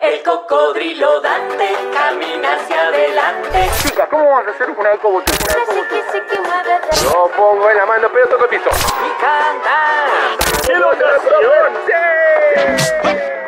El cocodrilo Dante camina hacia adelante. Chicas, ¿cómo vamos a hacer una ecobotella? Yo pongo en la mano, pero toco el piso. Y canta. ¡Iluminación! ¡Sí!